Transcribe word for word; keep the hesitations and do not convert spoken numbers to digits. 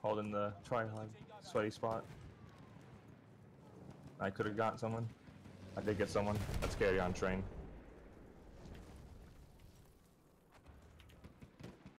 holding the tripod, sweaty spot. I could have got someone. I did get someone. That's carry on train.